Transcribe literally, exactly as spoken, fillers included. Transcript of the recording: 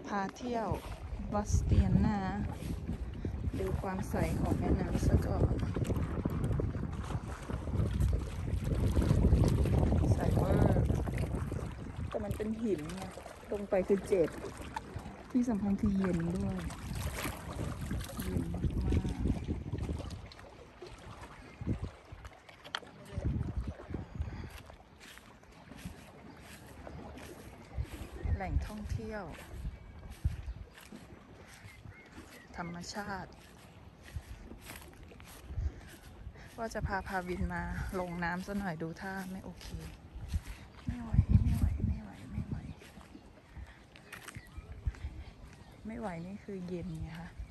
พาเที่ยวบัสเตียนาดูความใสของแม่น้ำซะก่อนใสเวอร์แต่มันเป็นหินไงลงไปคือเจ็บที่สำคัญคือเย็นด้วยเย็นมากแหล่งท่องเที่ยวธรรมชาติว่าจะพาพาวินมาลงน้ำซะหน่อยดูท่าไม่โอเคไม่ไหวไม่ไหวไม่ไหวไม่ไหวไม่ไหวนี่คือเย็นไงคะ